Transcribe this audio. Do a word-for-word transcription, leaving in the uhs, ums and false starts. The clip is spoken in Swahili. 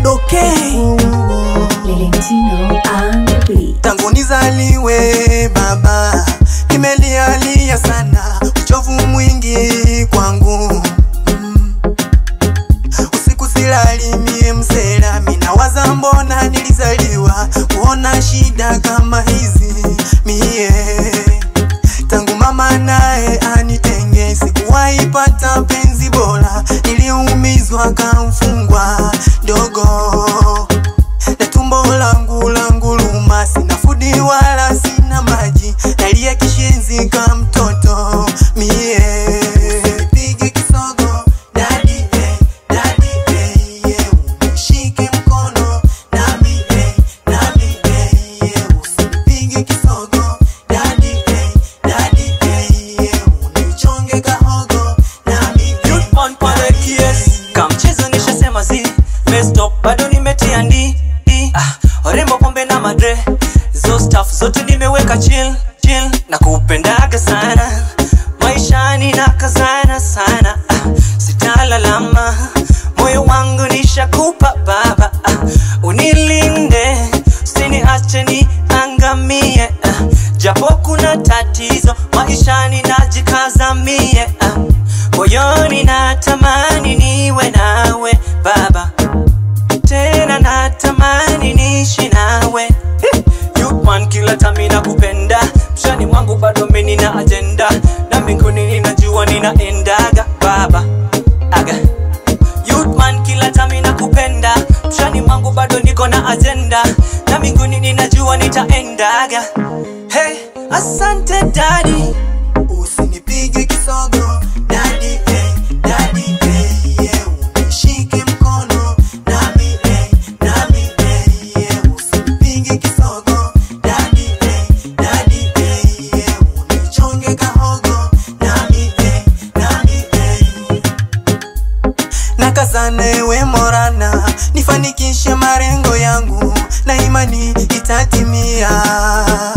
Graddo K. Tangu nizaliwe baba, nimelialia sana, uchovu mwingi kwangu. mm. Usiku silali mie msela, minawaza mbona nilizaliwa kuona shida kama hizi mie. Tangu mama nae anitenge, sikuwahi pata penzi bora, niliumizwa kamfungwa dogo. Na tumbo langu langu luma, sina fudi wala sina maji, nalia kishenzi kama mtoto mie. Usipige kisogo daddy eh, daddy eh, yeah. Unishike mkono nami eh, nami eh, yeah. Usipige kisogo daddy eh, daddy eh, yeah. Unichonge kahogo nami eh, youth man pale kies kamchezo nishasema zi messed up bado nimetia ndi ah, orembo pombe na madre zo stuff zote nimeweka chill chill na kupendaga sana maishani na kazana sana ah, sitalalama moyo wangu nishakupa baba ah, unilinde usiniache ni angamie ah, japo kuna tatizo maishani najikaza mie ah, moyoni natamani niwe nawe baba, tena natamani niishi nawe. Youth man kila time nakupenda, mshani mwangu bado mimi nina agenda, na mbinguni ninajua ninaendaga baba aga. Youth man kila time nakupenda, mshani mwangu bado niko na agenda, na mbinguni ninajua nitaendaga. Hey, asante daddy. usinipige kisogo daddy eh, daddy eh, yeah. Unishike mkono nami eh, nami eh, yeah. Usinipige kisogo daddy eh, daddy eh, yeah. Unichonge kahogo nami eh, nami eh. Nakazane we morana, nifanikishe marengo yangu, na imani itatimia.